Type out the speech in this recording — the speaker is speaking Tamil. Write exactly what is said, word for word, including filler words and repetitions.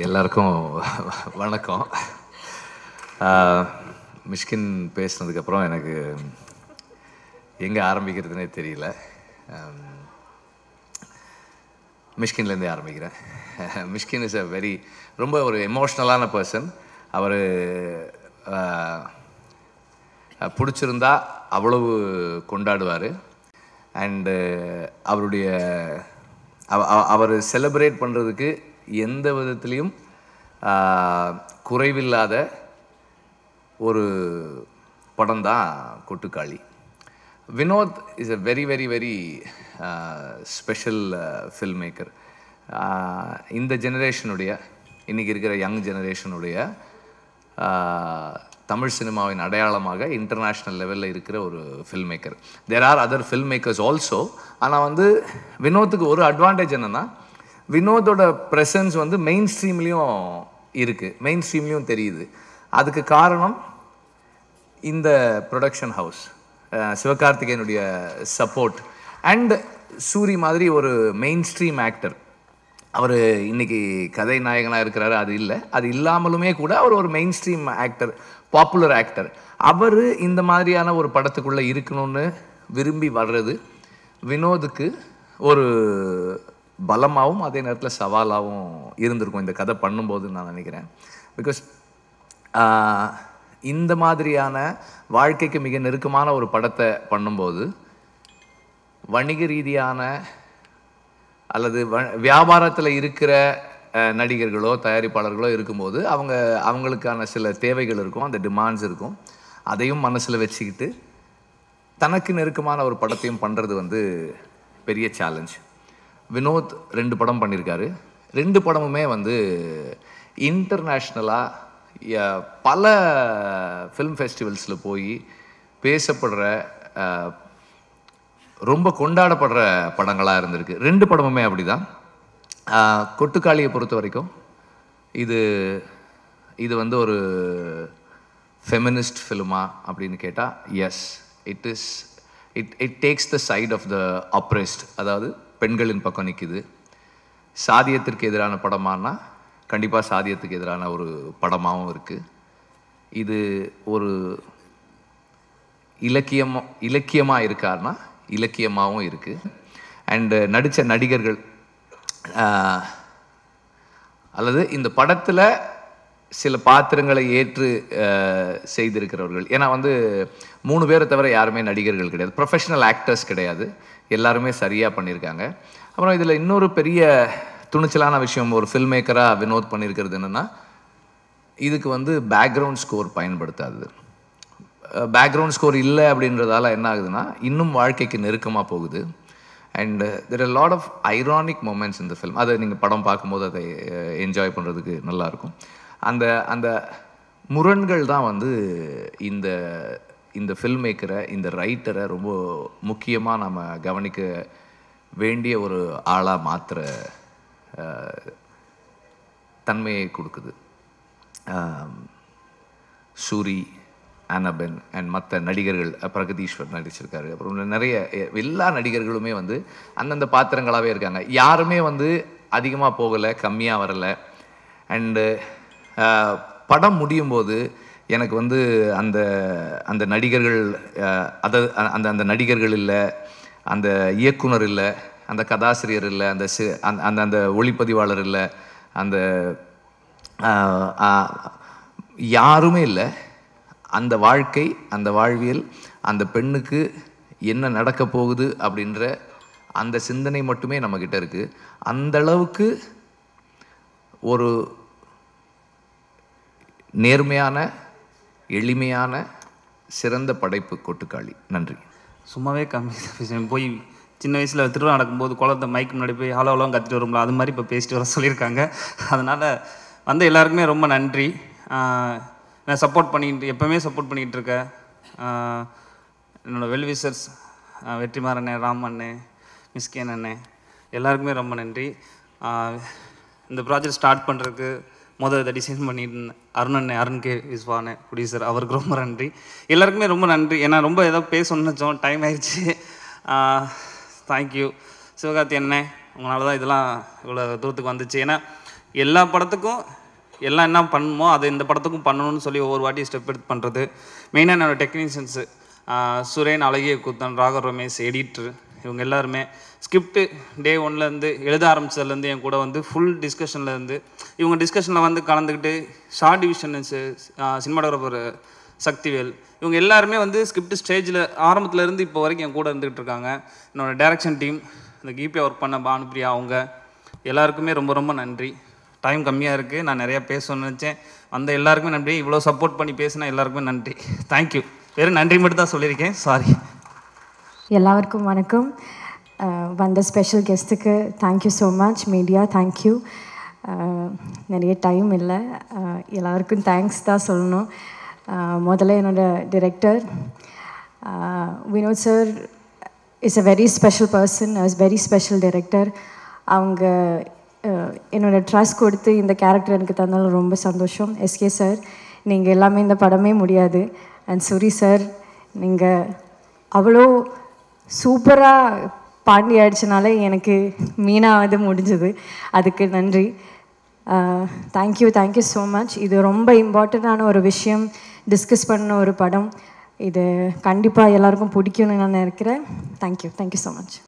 எல்லாருக்கும் வணக்கம். மிஷ்கின் பேசினதுக்கப்புறம் எனக்கு எங்கே ஆரம்பிக்கிறதுனே தெரியல. மிஷ்கின்லேருந்தே ஆரம்பிக்கிறேன். மிஷ்கின் இஸ் அ வெரி ரொம்ப ஒரு எமோஷ்னலான பர்சன். அவர் பிடிச்சிருந்தா அவ்வளவு கொண்டாடுவார். அண்டு அவருடைய அவர் செலிப்ரேட் பண்ணுறதுக்கு எந்த விதத்துலேயும் குறைவில்லாத ஒரு படம் தான் Kottukkaali. Vinoth is a very very very special film maker. இந்த ஜெனரேஷனுடைய இன்றைக்கி இருக்கிற யங் ஜெனரேஷனுடைய தமிழ் சினிமாவின் அடையாளமாக இன்டர்நேஷ்னல் லெவலில் இருக்கிற ஒரு film maker. There are other film makers also. ஆனால் வந்து வினோத்துக்கு ஒரு அட்வான்டேஜ் என்னென்னா, வினோதோட ப்ரெசன்ஸ் வந்து மெயின் ஸ்ட்ரீம்லேயும் இருக்குது, மெயின் ஸ்ட்ரீம்லேயும் தெரியுது. அதுக்கு காரணம் இந்த ப்ரொடக்ஷன் ஹவுஸ், சிவகார்த்திகேயனுடைய சப்போர்ட் அண்ட் சூரி மாதிரி ஒரு மெயின் ஸ்ட்ரீம் ஆக்டர். அவர் இன்றைக்கி கதை நாயகனாக இருக்கிறாரு, அது இல்லை. அது இல்லாமலுமே கூட அவர் ஒரு main stream actor, popular actor. அவர் இந்த மாதிரியான ஒரு படத்துக்குள்ளே இருக்கணும்னு விரும்பி வர்றது வினோதுக்கு ஒரு பலமாகவும் அதே நேரத்தில் சவாலாகவும் இருந்திருக்கும் இந்த கதை பண்ணும்போதுன்னு நான் நினைக்கிறேன். பிகாஸ் இந்த மாதிரியான வாழ்க்கைக்கு மிக நெருக்கமான ஒரு படத்தை பண்ணும்போது வணிக ரீதியான அல்லது வ வியாபாரத்தில் இருக்கிற நடிகர்களோ தயாரிப்பாளர்களோ இருக்கும்போது அவங்க அவங்களுக்கான சில தேவைகள் இருக்கும், அந்த டிமாண்ட்ஸ் இருக்கும். அதையும் மனசில் வச்சுக்கிட்டு தனக்கு நெருக்கமான ஒரு படத்தையும் பண்ணுறது வந்து பெரிய சேலஞ்ச். வினோத் ரெண்டு படம் பண்ணியிருக்காரு. ரெண்டு படமுமே வந்து இன்டர்நேஷ்னலாக பல ஃபிலிம் ஃபெஸ்டிவல்ஸில் போய் பேசப்படுற ரொம்ப கொண்டாடப்படுற படங்களாக இருந்திருக்கு. ரெண்டு படமுமே அப்படி தான். கொட்டுக்காளியை பொறுத்த வரைக்கும் இது இது வந்து ஒரு ஃபெமினிஸ்ட் ஃபிலிமா அப்படின்னு கேட்டால் yes, it is it it takes the side of the oppressed, அதாவது பெண்களின் பக்கம் நிற்குது. சாதியத்திற்கு எதிரான படமானா கண்டிப்பாக சாதியத்துக்கு எதிரான ஒரு படமாகவும் இருக்குது. இது ஒரு இலக்கியம் இலக்கியமாக இருக்காருன்னா இலக்கியமாகவும் இருக்குது. அண்டு நடித்த நடிகர்கள் அல்லது இந்த படத்தில் சில பாத்திரங்களை ஏற்று செய்திருக்கிறவர்கள், ஏன்னா வந்து மூணு பேரை தவிர யாருமே நடிகர்கள் கிடையாது, ப்ரொஃபஷனல் ஆக்டர்ஸ் கிடையாது, எல்லாருமே சரியாக பண்ணியிருக்காங்க. அப்புறம் இதில் இன்னொரு பெரிய துணிச்சலான விஷயம் ஒரு ஃபில்ம் மேக்கராக வினோத் பண்ணியிருக்கிறது என்னென்னா, இதுக்கு வந்து பேக்ரவுண்ட் ஸ்கோர் பயன்படுத்தாது. பேக்ரவுண்ட் ஸ்கோர் இல்லை அப்படின்றதால என்ன ஆகுதுன்னா இன்னும் வாழ்க்கைக்கு நெருக்கமாக போகுது. And there are lot of ironic moments இந்த ஃபில்ம். அதை நீங்கள் படம் பார்க்கும்போது அதை என்ஜாய் பண்ணுறதுக்கு நல்லாயிருக்கும். அந்த அந்த முரண்கள் தான் வந்து இந்த இந்த ஃபில்ம் மேக்கரை, இந்த ரைட்டரை ரொம்ப முக்கியமாக நம்ம கவனிக்க வேண்டிய ஒரு ஆளாக மாற்றுற தன்மையை கொடுக்குது. சூரி, அனபென் அண்ட் மற்ற நடிகர்கள், பிரகதீஸ்வர் நடிச்சிருக்காரு, அப்புறம் நிறைய எல்லா நடிகர்களுமே வந்து அந்தந்த பாத்திரங்களாகவே இருக்காங்க. யாருமே வந்து அதிகமாக போகலை, கம்மியாக வரலை. அண்டு படம் முடியும் போது எனக்கு வந்து அந்த அந்த நடிகர்கள் அதை அந்த அந்த நடிகர்கள் இல்லை, அந்த இயக்குனர் இல்லை, அந்த கதாசிரியர் இல்லை, அந்த சி அந்த அந்த ஒளிப்பதிவாளர் இல்லை, அந்த யாருமே இல்லை. அந்த வாழ்க்கை, அந்த வாழ்வியல், அந்த பெண்ணுக்கு என்ன நடக்க போகுது அப்படின்ற அந்த சிந்தனை மட்டுமே நம்மக்கிட்ட இருக்குது. அந்தளவுக்கு ஒரு நேர்மையான, எளிமையான, சிறந்த படைப்பு கொட்டுக்காளி. நன்றி. சும்மாவே கம்மி போய் சின்ன வயசில் திருவிழா நடக்கும்போது குழந்தை மைக்கு முன்னாடி போய் ஹலோ ஹலோன்னு கத்திட்டு வரும்ல, அது மாதிரி இப்போ பேசிட்டு வர சொல்லியிருக்காங்க. அதனால் வந்து எல்லாருக்குமே ரொம்ப நன்றி. நான் சப்போர்ட் பண்ணிக்கிட்டு எப்போவுமே சப்போர்ட் பண்ணிக்கிட்டு இருக்கேன் என்னோடய வெல்விஷர்ஸ் வெற்றிமாறன் அண்ணே, ராம் அண்ணே, மிஸ்கின் அண்ணே, எல்லாருக்குமே ரொம்ப நன்றி. இந்த ப்ராஜெக்ட் ஸ்டார்ட் பண்ணுறதுக்கு முதல் இதை டிசைன் பண்ணிட்டு அருண் அண்ணே, அருண் கே விஸ்வானே ப்ரொடியூசர், அவருக்கு ரொம்ப நன்றி. எல்லாருக்குமே ரொம்ப நன்றி. ஏன்னா ரொம்ப ஏதோ பேசணும்னு நினச்சோம், டைம் ஆயிடுச்சு. தேங்க்யூ சிவகார்த்தி அண்ணே, உங்களால் தான் இதெல்லாம் இவ்வளோ தூரத்துக்கு வந்துச்சு. ஏன்னா எல்லா படத்துக்கும் எல்லாம் என்ன பண்ணணுமோ அதை இந்த படத்துக்கும் பண்ணணும்னு சொல்லி ஒவ்வொரு வாட்டி ஸ்டெப் எடுத்து பண்ணுறது. மெயினாக என்னோடய டெக்னீஷியன்ஸு சுரேன், அழகிய கூத்தன், ராகவ் ரமேஷ், எடிட்ரு, இவங்க எல்லாருமே ஸ்கிரிப்டு டே ஒன்லேருந்து எழுத ஆரம்பித்ததுலேருந்து என் கூட வந்து ஃபுல் டிஸ்கஷன்லேருந்து இவங்க டிஸ்கஷனில் வந்து கலந்துக்கிட்டு ஷார்ட் டிவிஷன் சினிமாட்டோகிராஃபர் சக்திவேல் இவங்க எல்லாருமே வந்து ஸ்கிரிப்ட் ஸ்டேஜில் ஆரம்பத்துலேருந்து இப்போ வரைக்கும் என் கூட இருந்துகிட்டு இருக்காங்க. என்னோடய டைரக்ஷன் டீம், இந்த கீபியாக ஒர்க் பண்ண பானுப்ரியா, அவங்க எல்லாருக்குமே ரொம்ப ரொம்ப நன்றி. டைம் கம்மியாக இருக்குது, நான் நிறையா பேசணும்னு நினச்சேன். அந்த எல்லாருக்குமே நன்றி. இவ்வளோ சப்போர்ட் பண்ணி பேசினா எல்லாருக்குமே நன்றி. தேங்க்யூ. வெறும் நன்றி மட்டும் தான் சொல்லியிருக்கேன், சாரி. எல்லாருக்கும் வணக்கம். வந்த ஸ்பெஷல் கெஸ்ட்டுக்கு thank you so much. Media thank you. நிறைய டைம் இல்லை, எல்லாருக்கும் தேங்க்ஸ் தான் சொல்லணும். முதல்ல என்னோடய director Vinoth sir is a very special person, is very special director. அவங்க என்னோடய ட்ரஸ்ட் கொடுத்து இந்த கேரக்டர் எனக்கு தந்தாலும் ரொம்ப சந்தோஷம். எஸ்கே சார், நீங்கள் எல்லாமே இந்த படமே முடியாது. அண்ட் சூரி சார், நீங்கள் அவ்வளோ சூப்பராக பாண்டி ஆயிடுச்சுனால எனக்கு மீனாவது முடிஞ்சது, அதுக்கு நன்றி. Thank you thank you so much. இது ரொம்ப இம்பார்ட்டண்ட்டான ஒரு விஷயம், டிஸ்கஸ் பண்ண ஒரு படம். இது கண்டிப்பாக எல்லாருக்கும் பிடிக்கும்னு நான் நினைக்கிறேன். Thank you thank you so much.